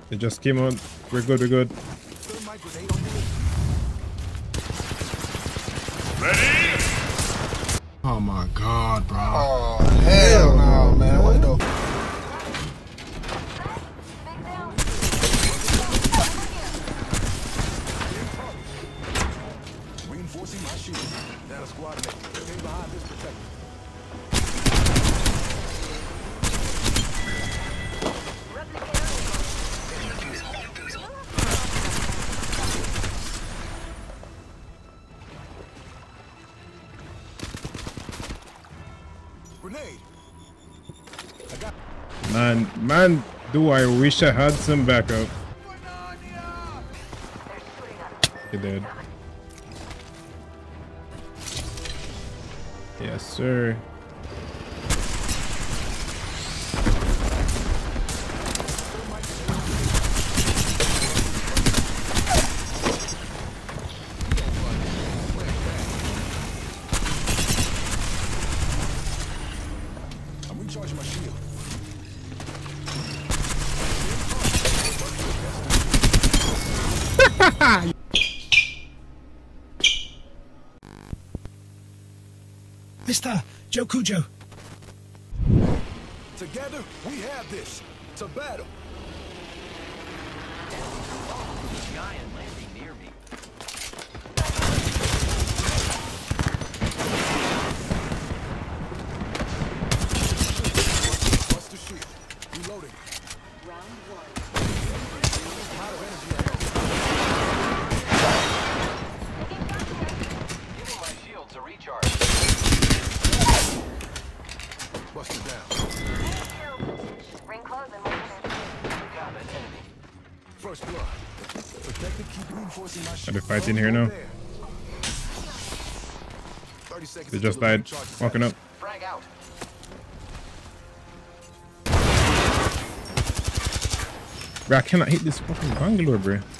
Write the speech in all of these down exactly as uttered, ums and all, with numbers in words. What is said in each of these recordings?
They just came out. We're good, we're good. Ready? Oh my god, bro. Oh, hell no, man. What the? Reinforcing my shield. That a squad mate. Stay behind this protector. Grenade. I got. Man, man, do I wish I had some backup. He did. Yes, sir. I'm recharging my shield. Mister Joe Cujo. Together, we have this. It's a battle. Giant landing near me. Bust the shield. Reloading. Round one. Out of energy ahead. Giving my shields a recharge. Bust it down. Ring close and we're in. Got an enemy. First blood. Protected, keep reinforcing my Are shield. they fighting here now? thirty seconds. They just until the died. recharge is Walking up. Frag out. Bro, I cannot hit this fucking Bangalore, bro. Enemy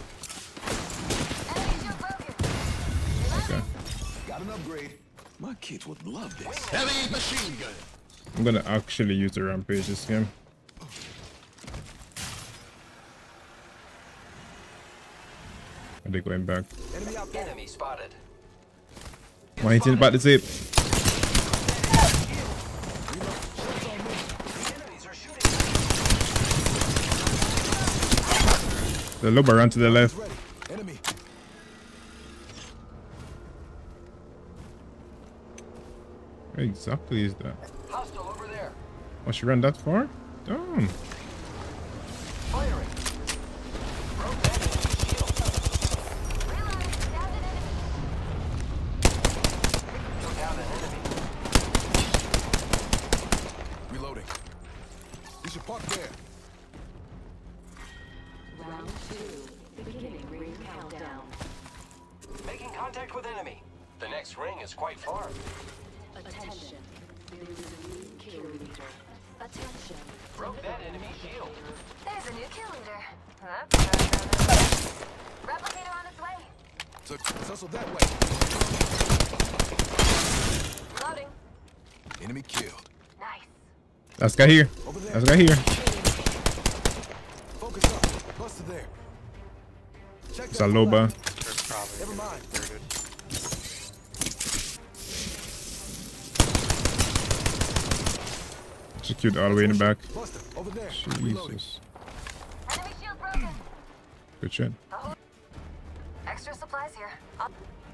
shield broken. Okay. Got an upgrade. My kids would love this. Heavy machine gun. I'm gonna actually use the rampage this game. Are they going back? Enemy out there. Enemy spotted. One eighteen about to zip. Enemies are shooting. The Loba ran to the left. Ready. Enemy. Where exactly is that? Hostile over there. Oh, she ran that far? Damn. Firing. Broke that enemy shield. Reload. Downed an enemy. Took out an enemy. Reloading. You should park there. Round two, beginning ring countdown. Making contact with enemy. The next ring is quite far. Attention, there is a new kill leader. Attention, Broke that enemy shield. There's a new kill leader. That's replicator on its way. So, tussle that way. Loading. Enemy killed. Nice. Last guy here. Over there. Last guy here. Focus up. Busted there. Check It's that a Loba. Never mind. Execute all the way in the back. Buster, over there. Reloading. Jesus. Enemy shield broken. Good shit. Extra supplies here. I'll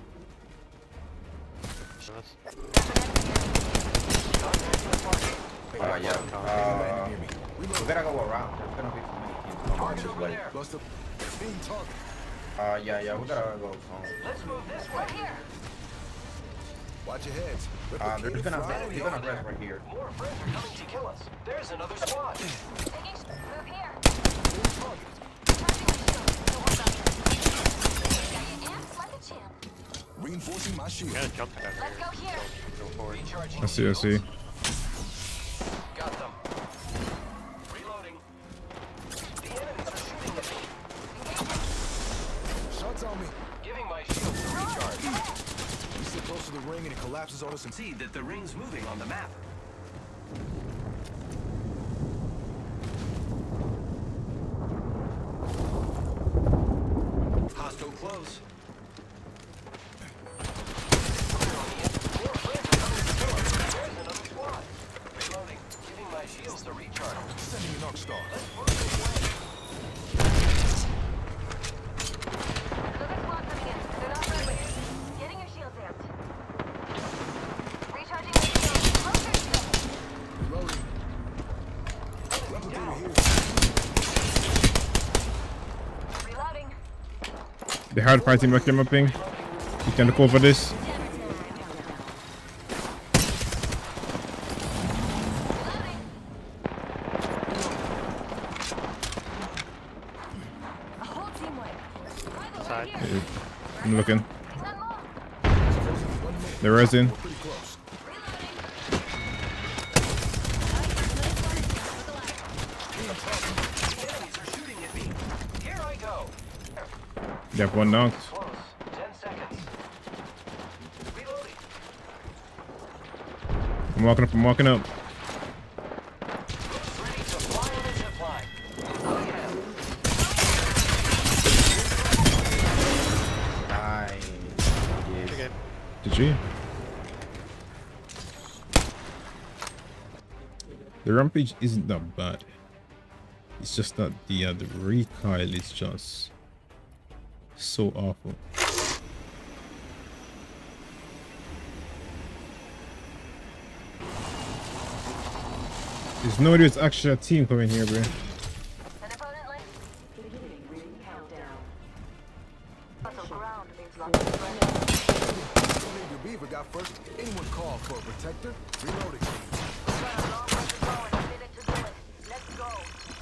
Uh, yeah. Uh, we gotta go around. There's gonna be too many teams coming Target this over way. there. Buster. Being targeted. Uh, yeah, yeah. We gotta go home. Let's move this go way. here. Watch your heads. Uh, they're Replicator just gonna flying. they're gonna rest right here. More friends are coming to kill us. There's another squad. Taking sh- move here. Being targeted. Charging my shield. Don't worry about this. Got you amped like a champ. Reinforcing my shield. Let's go here. Recharging I see, I see. shields. Got them. Reloading. The enemies are shooting at me. Shots on me. Giving my shields a recharge. We sit close to the ring and it collapses on us and See that the ring's moving on the map. star. Another squad coming in. They're not friendly. Getting your shields amped. Recharging your shields. Closer shield. Reloading. Replicator here. Reloading. The hard fighting back in my ping. You can look over this. A whole team win. Side. I'm looking. None more. The resin. Pretty close. Enemies are shooting at me. Here I go. They have one knocked. Close. Ten seconds. Reloading. I'm walking up. I'm walking up. Ready to fly on the zip line. Oh yeah. Nice. Yes. Good. Did you? The rampage isn't that bad. It's just that the uh, the recoil is just so awful. There's no idea it's actually a team coming here, bro. An opponent left. Beginning ring countdown. Muscle ground means lots of friends. Your beaver got first. Anyone call for a protector? Reloading. We've got a long way to go and a minute to do it. Let's go.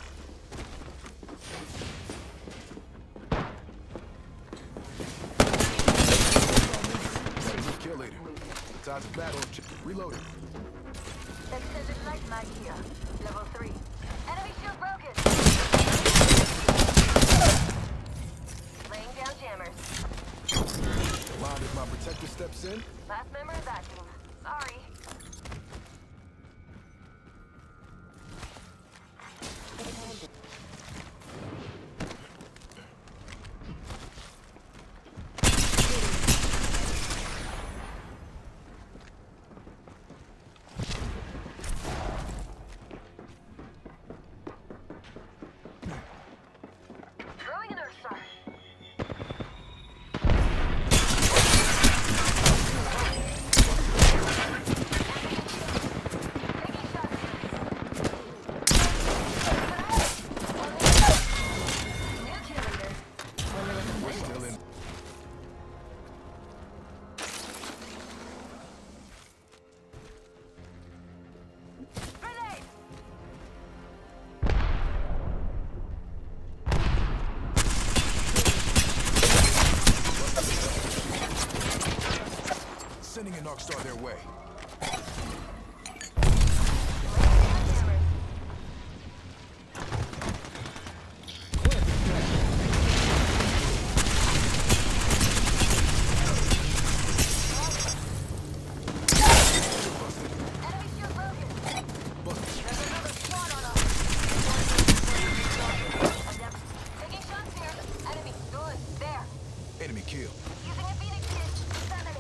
Kill leader. Time to battle. Reloading. Extended light mag here. Level three. Enemy shield broken. Laying down jammers. Mind if my protector steps in? Last member of that team. Sorry. Throwing an earth star. We're still in. Grenade! Sending an arc star their way. Enemy shield broken. There's another squad on us. Taking shots here. Enemy. Good. There. Enemy kill. Using a Phoenix kit. Enemy.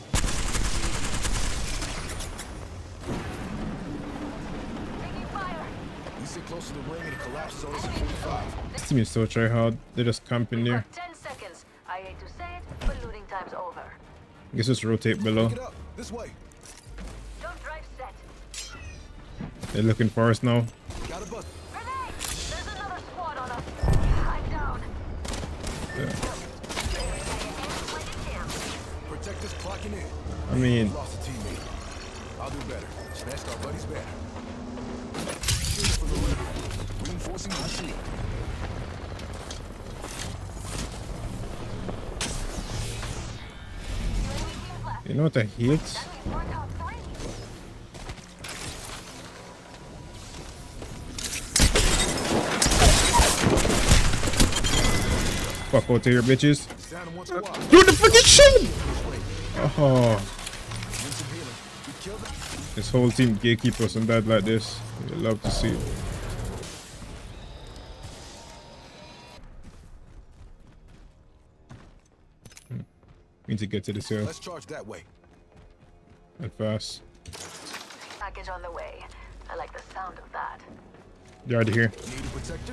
Taking fire. We sit close to the ring and it collapses on us at forty-five. This team is so try hard. They're just camping there. Ten seconds. I hate to say it, but looting time's over. Guess just rotate below. Get up. This way. Don't drive set. They're looking for us now. Got a bus. Grenade! There's another squad on us. I'm down. Protectors clocking in. I mean, Lost a teammate. I'll do better. Smashed our buddy's banner. Shield for the leader. Reinforcing my shield. you know what I hate? That means we're top three. Fuck out of here, bitches. Down in one squad. Dude, the fucking shit! Oh, Need some healing. We killed them. this whole team gatekeepers and that like this. You love to see it. Hmm. Need to get to this hill Let's charge that way. and fast. Package on the way. I like the sound of that. They're already here. Need a protector?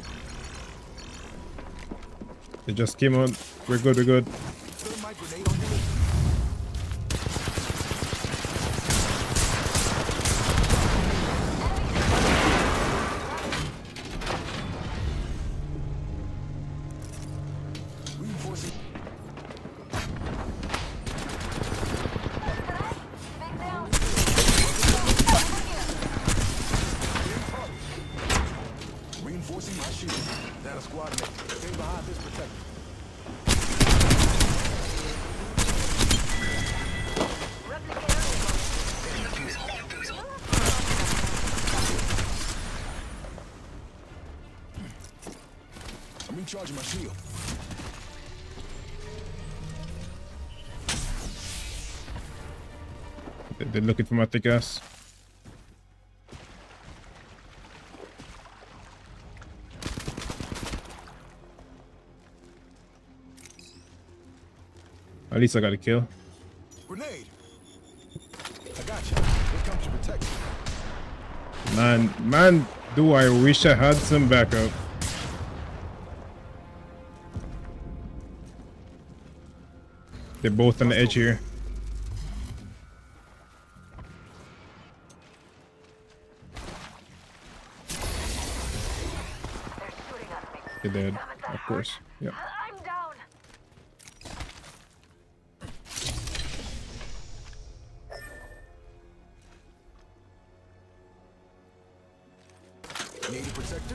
They just came on. We're good, we're good. Thermite grenade on you. Reinforcing. Big down. Reinforcing my shield. That a squad mate. Stay behind this protector. I'm recharging my shield. They- They're looking for my thick ass. At least I got a kill. Grenade. I got you. Here comes your protection. Man, man, do I wish I had some backup. They're both on the edge here. They're dead, of course. Yep. I'm down. Need a protector?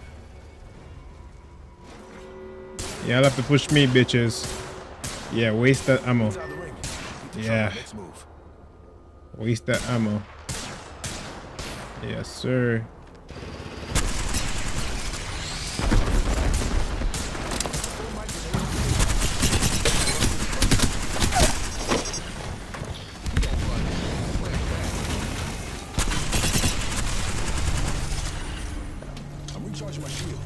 Y'all have to push me, bitches. Yeah, waste that ammo. Inside the ring. Get the Yeah. shot. Let's move. Waste that ammo. Yes, sir. I'm recharging my shield.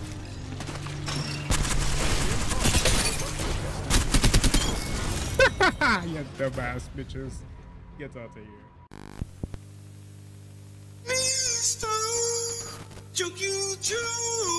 You dumbass bitches. Get out of here. Mister Joe